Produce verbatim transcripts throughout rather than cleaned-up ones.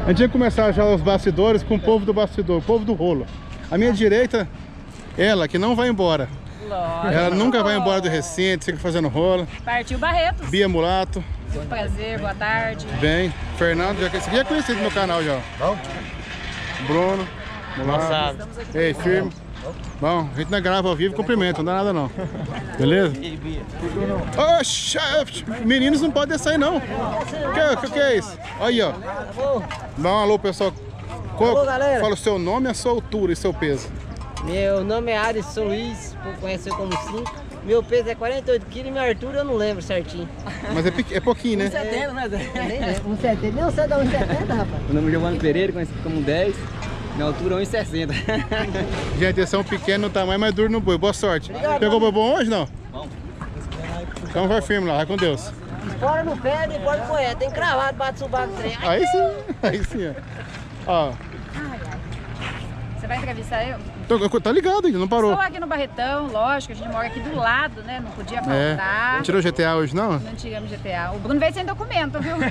A gente tinha que começar já os bastidores com o povo do bastidor, o povo do rolo. A minha direita, ela que não vai embora. Lógico. Ela nunca vai embora do recinto, fica fazendo rolo. Partiu Barretos. Bia Mulato. Muito prazer, boa tarde. Bem, Fernando, já, esse aqui é conhecido no meu canal já. Bom. Bruno, Mulato. Ei, firme. Bom, a gente não grava ao vivo, cumprimento, não dá nada não. Beleza? Oxe, meninos não podem sair não. O que, que, que é isso? Aí, ó. Dá um alô, pessoal. Qual, alô, galera. Fala o seu nome, a sua altura e seu peso. Meu nome é Alisson Luiz, conhecido como cinco. Meu peso é quarenta e oito quilos e minha altura eu não lembro certinho. Mas é, é pouquinho, né? um setenta, né, Zé? um setenta, não sei dar um setenta, rapaz. Meu nome é Giovanni Pereira, conhecido como dez. Minha altura é um e sessenta. Gente, eles são pequenos no tamanho, mas duro no boi. Boa sorte. Obrigado, pegou o boi bom hoje, não? Vamos. Então vai firme lá, vai com Deus. Fora no pé, depois no é. Tem cravado, bate subaco trem. Aí sim, aí sim, ó. Ó. Ai, ai. Você vai entrevistar eu? Tô, tá ligado ainda, não parou. Estou aqui no Barretão, lógico, a gente mora aqui do lado, né? Não podia faltar. É. Não tirou G T A hoje, não? Não tiramos G T A. O Bruno veio sem documento, viu?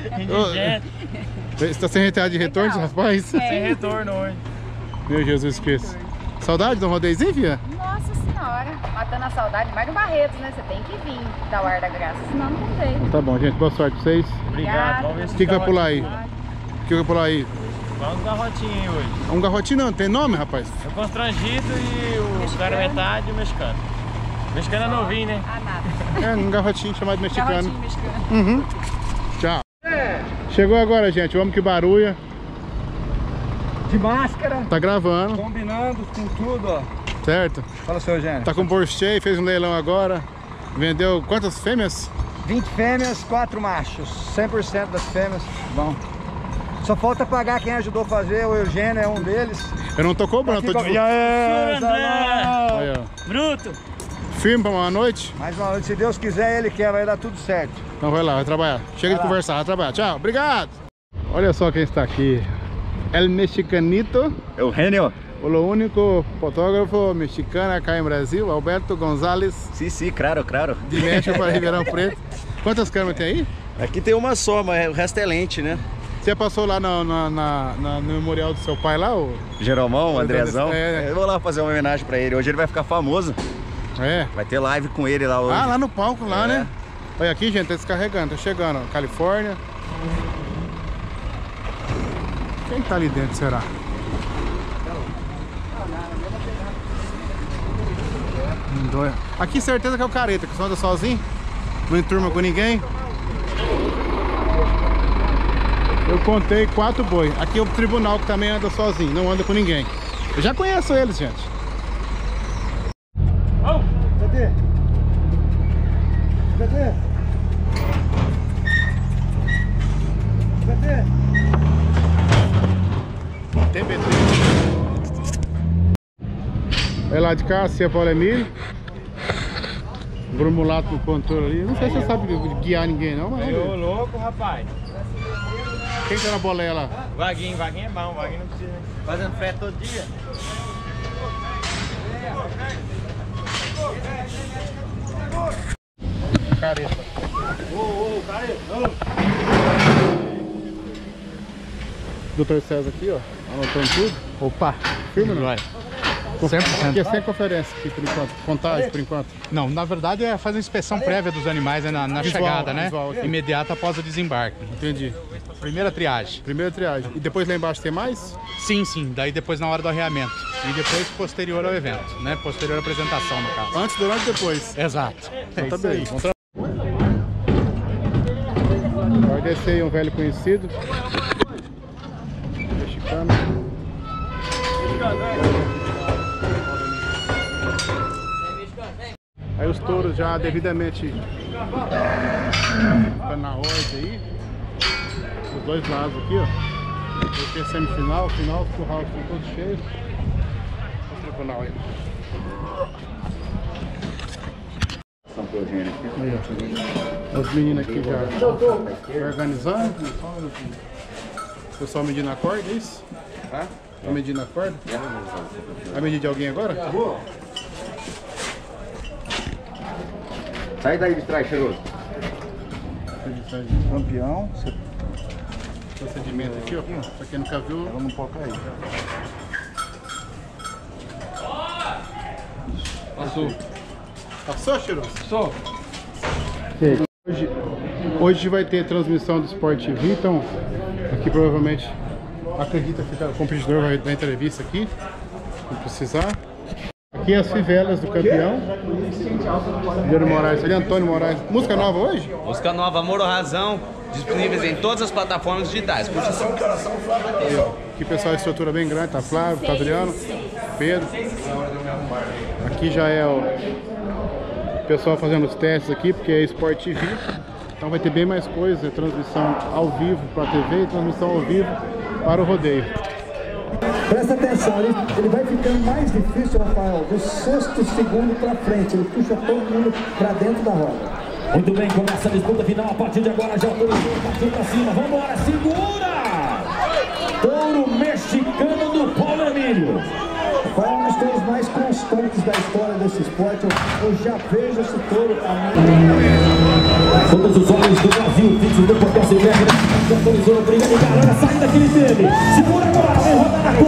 Você tá sem G T A de retorno, Legal. rapaz? É. Sem retorno hoje. Meu Jesus Cristo. Saudade de um rodeizinho, filha? Nossa senhora, matando a saudade, mais do Barretos, né? Você tem que vir dar o ar da graça, senão não tem jeito. Tá bom, gente. Boa sorte pra vocês. Obrigado. Vamos ver se O que, que vai pular aí? garrotinho- O que vai pular aí? Vamos dar rotinha aí hoje. Um garrotinho não, tem nome, rapaz? É o constrangido e o Mexicano. cara metade e o mexicano. O mexicano é novinho, né? Ah, nada. É, um garrotinho chamado mexicano. Garrotinho mexicano. Uhum. Tchau. Chegou agora, gente. O homem que barulha. De máscara, Tá gravando, combinando com tudo, ó. certo? Fala, seu Eugênio. Tá com o bolso cheio, fez um leilão agora. Vendeu quantas fêmeas? vinte fêmeas, quatro machos. cem por cento das fêmeas. Bom. Só falta pagar quem ajudou a fazer, o Eugênio é um deles. Eu não tô cobrando, tô Aqui, de... co- É, André! Aí, ó. Bruto! Firme pra uma noite? mais uma noite, se Deus quiser, ele quer, vai dar tudo certo. Então vai lá, vai trabalhar. Chega de conversar, vai trabalhar. Tchau, obrigado. Olha só quem está aqui. El Mexicanito, Eugenio. o único fotógrafo mexicano acá em Brasil, Alberto González, Sim, sim, claro, claro. de México para Ribeirão Preto. Quantas câmeras tem aí? Aqui tem uma só, mas o resto é lente, né? Você passou lá na, na, na- na- no memorial do seu pai lá? Ou... Jeromão, Andrezão. É. Eu vou lá fazer uma homenagem pra ele. Hoje ele vai ficar famoso. É. Vai ter live com ele lá hoje. Ah, lá no palco, lá, É. né? Olha aqui, gente, tá descarregando, tá chegando, ó, Califórnia. Quem tá ali dentro, será? Não dói. Aqui certeza que é o careta, que só anda sozinho, não enturma com ninguém. Eu contei quatro boi. Aqui é o tribunal que também anda sozinho, não anda com ninguém. Eu já conheço eles, gente. Cadê? Cadê? Cadê? Tem B T. É lá de cá, Cia Paulo Emílio. Bruno Mulato no controle ali. Não sei se você sabe guiar ninguém não, mas... Ô, louco, rapaz. Quem tá na boleia lá? Vaguinho, vaguinho é bom, vaguinho não precisa. Fazendo frete todo dia. Careta. Ô, ô, careta. Doutor César aqui, ó. Anotando tudo. Opa, firme não? cem por cento. Aqui é sem conferência aqui por enquanto. Contagem por enquanto. Não, na verdade é fazer a inspeção prévia dos animais né, na, na Visual, chegada, né? visual aqui. Imediata após o desembarque. Entendi. Primeira triagem. Primeira triagem. E depois lá embaixo tem mais? Sim, sim. Daí depois na hora do arreamento. E depois posterior ao evento, né? Posterior à apresentação, no caso. Antes, durante e depois. Exato. É Então tá isso bem. aí. Vamos tra- Vai descer aí um velho conhecido. Mexicano. Aí os touros já devidamente ficando na ordem aí. Os dois lados aqui, ó. Esse é semifinal, final, os currais estão todos cheios. O tribunal aí. Aí, ó. Os meninos aqui já organizando. O pessoal medindo a corda, é isso? Tá medindo a corda? Vai medir de alguém agora? Sai daí de trás, cheiroso. Campeão. procedimento aqui, ó. Pra quem nunca viu. Ela não pode cair. Passou. Passou, Cheiroso? Passou. Hoje, hoje vai ter transmissão do Sport T V, então aqui provavelmente acredita que o competidor vai dar entrevista aqui, se precisar. Aqui as fivelas do campeão. Guilherme Moraes, ali Antônio Moraes. Música nova hoje? Música nova, Amor ou Razão, disponíveis em todas as plataformas digitais. Curte essa coração, Flávio. Aqui pessoal, estrutura bem grande, tá Flávio, tá Adriano, Pedro. Aqui já é o pessoal fazendo os testes aqui, porque é Sport T V. Então vai ter bem mais coisa, é transmissão ao vivo para a T V e transmissão ao vivo para o rodeio. Presta atenção, ele, ele vai ficando mais difícil, Rafael, do sexto segundo para frente, ele puxa todo mundo para dentro da roda. Muito bem, começa a disputa final, a partir de agora já autorizou, partiu para cima, vamos embora, segura! Touro mexicano do Paulo Emílio. Foi um dos touros mais constantes da história desse esporte, eu, eu já vejo esse touro a mim. Todos os olhos do Brasil, fixos do Portão Silvestre, já autorizou o primeiro lugar, olha a saída que ele teve, segura agora, vem rodar na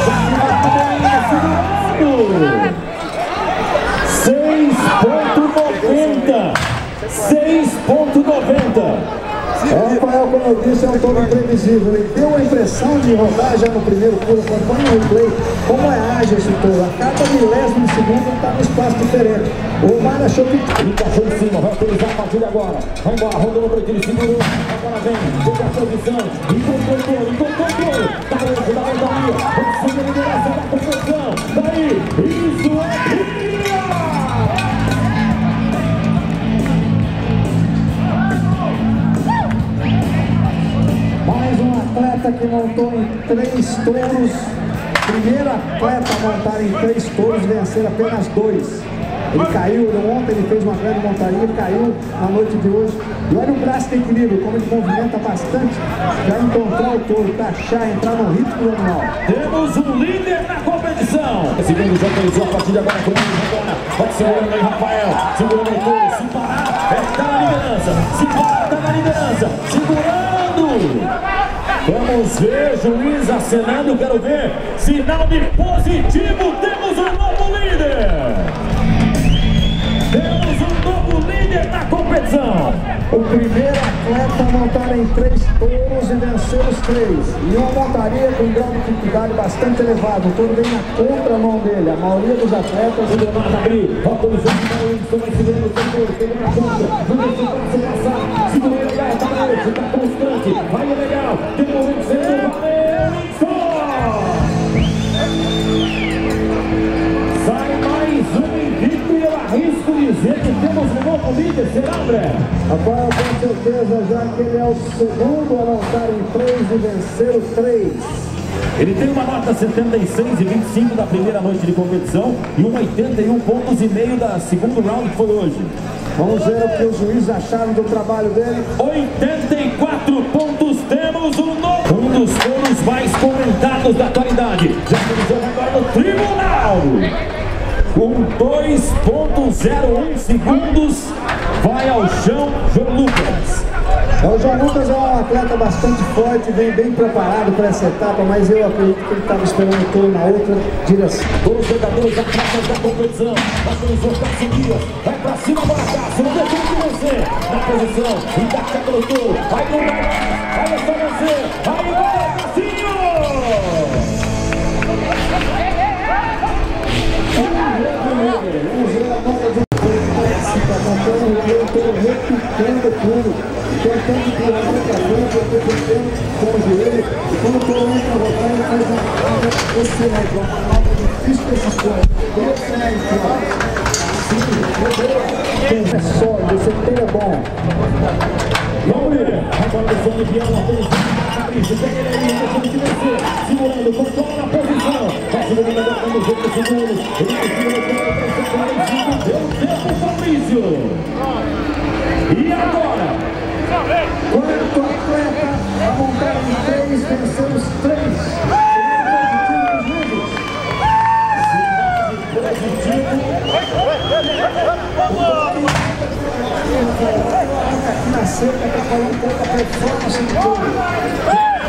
conta, seis ponto noventa, seis ponto noventa. É, Rafael, como eu disse, é um touro imprevisível. Ele deu a impressão de rodar já no primeiro pulo, quando põe no replay, como é ágil esse touro. A cada milésimo de segundo está no espaço diferente. O Mário achou que... Ele passou em cima, vai autorizar a partir de agora. Vamos embora, rodou no break, ele segurou. Agora vem, fez a posição, encontrou o touro, encontrou o touro. Tá longe da montaria, vai seguir a liderança da competição. Daí, isso é... Mais um atleta que montou em três touros. Primeiro atleta a montar em três touros, vencer apenas dois. Ele caiu, ontem ele fez uma grande montaria, caiu na noite de hoje. E olha o braço de equilíbrio, como ele movimenta bastante para encontrar o touro, para achar, entrar no ritmo do animal. Temos um líder na competição. Segundo já autorizou a partir de agora com ele agora. Pode segurando aí, Rafael. Segurando o touro, se parar, é que tá na liderança. Se parar, tá na liderança. Segurando. Vamos ver, juiz acenando, quero ver. Sinal de positivo, temos um novo líder. Temos um novo líder na competição. O primeiro atleta a montar em três touros e vencer os três. E uma montaria com um grau de dificuldade bastante elevado. O touro vem na contramão dele. A maioria dos atletas... O Leonardo abrir, autorizou o Wilson, vai segurando o touro, pegando a conta. Não deixa o braço passar. Segurou legal, tá na noite, tá constante. Vai legal, tem um momento sendo valeu. Sai mais um invicto e eu arrisco dizer que temos um novo líder, será, André? Rafael, com certeza, já que ele é o segundo a montar em três e vencer os três. Ele tem uma nota setenta e seis e vinte e cinco da primeira noite de competição e um oitenta e um pontos e meio da segundo round que foi hoje. Vamos ver o que os juízes acharam do trabalho dele. oitenta e quatro pontos, temos um novo. Um dos touros mais comentados da atualidade. Já começou agora no tribunal. Com dois ponto zero um segundos, vai ao chão João Lucas. O João Lucas é um atleta bastante forte, vem bem preparado para essa etapa, mas eu acredito que ele estava esperando o touro na outra direção. Todos os jogadores atletas da competição, autorizou Cássio Dias, vai para cima, bora Cássio, não deixa de vencer, na posição, encaixa no touro, vai no vai, vai só vencer, vai embora, Cassinho! Vamos ver a nota de clássica, montando o touro repicando tudo, tentando tirar a outra frente, defendendo com o joelho, e quando o touro entra a rodar, ele faz uma nota excelente, uma nota difícil para esses pontos. Sim, é sólido, esse inteiro é bom. Vamos ver, agora o som de piano, Fabrício, pega ele aí, deixa ele vencer, segurando, controla na posição, vai segurando agora com dezoito segundos, ele vai segurando quarenta e cinco, deu tempo, Fabrício. E agora? Quarto atleta a montar em três, vencer os três. Aqui na cerca para falar um pouco a performance do jogo.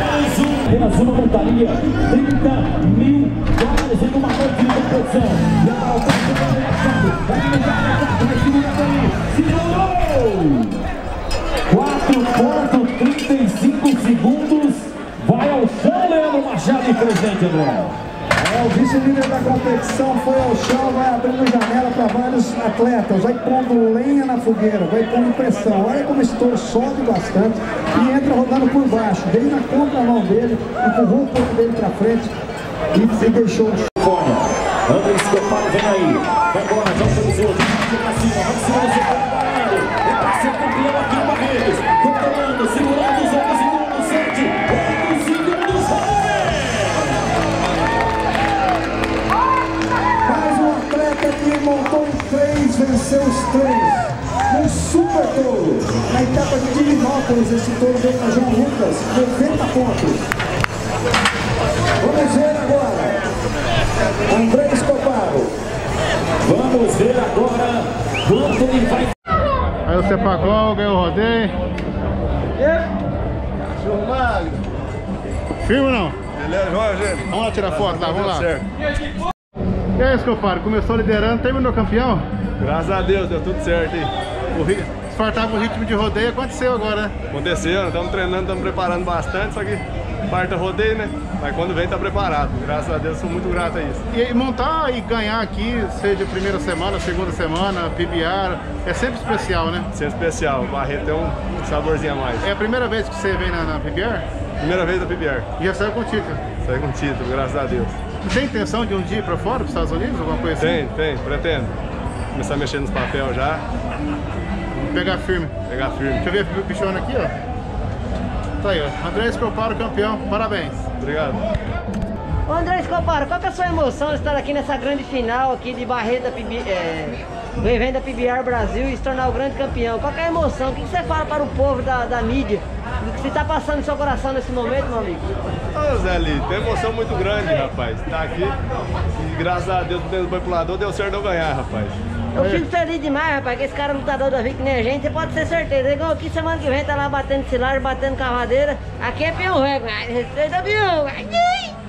gritaria, trinta mil dólares em uma noite de competição. E agora o Pedro Leandro Machado vai ligar, vai segurando aí, segurou! quatro ponto trinta e cinco segundos, vai ao chão Leandro Machado e presente, André. É, o vice-líder da competição foi ao chão, vai abrindo janela para vários atletas, vai pondo lenha na fogueira, vai pondo pressão. Olha como esse touro sobe bastante e entra rodando por baixo. Veio na contramão dele, empurrou o corpo dele para frente e, e deixou o chão. André Escoparo vem aí, vai embora, já autorizou, pra cima, vamos segurar o seu parado, é pra ser campeão aqui no Barretos, controlando, segurando os oito segundos, sete, oito segundos, Mais um atleta que montou em três, venceu os três, um super touro. Na etapa de Divinópolis, esse touro veio para João Lucas, noventa pontos. Vamos ver agora. André Escoparo. Vamos ver agora quanto ele vai. Aí o Cepacol ganhou o rodeio. Firme ou não? Beleza, joia, gente. Vamos lá tirar foto, tá? Vamos lá. Certo. E aí, Escoparo, começou liderando, terminou campeão? Graças a Deus, deu tudo certo aí. O ri... Esfartava o ritmo de rodeio, aconteceu agora, né? Aconteceu, estamos treinando, estamos preparando bastante, só que quarta rodeio, né? Mas quando vem tá preparado. Graças a Deus, sou muito grato a isso. E, e montar e ganhar aqui, seja primeira semana, segunda semana, P B R, é sempre especial, né? Sempre especial, o Barreto tem um saborzinho a mais. É a primeira vez que você vem na, na P B R? Primeira vez na P B R. E já saiu com título? Saiu com título, graças a Deus. E tem intenção de um dia ir pra fora, pros Estados Unidos, alguma coisa assim? Tem, tem, pretendo. Começar a mexer nos papéis já. Pegar firme. Pegar firme. Deixa eu ver o bichona aqui, ó. Tá aí, ó. André Escoparo, campeão. Parabéns. Obrigado. Ô André Escoparo, qual que é a sua emoção de estar aqui nessa grande final aqui de Barreto da P B, é, do evento da P B R Brasil e se tornar o grande campeão? Qual que é a emoção? O que você fala para o povo da, da mídia? O que você está passando no seu coração nesse momento, meu amigo? Ô Zé Lito, tem emoção muito grande, rapaz. Tá aqui e graças a Deus, dentro do manipulador, deu certo eu ganhar, rapaz. Eu fico feliz demais, rapaz, que esse cara lutador da Vic que nem a gente, você pode ter certeza. Igual aqui semana que vem tá lá batendo cilar, batendo cavadeira. Aqui é peão recorde. Respeita peão. Ai, ai.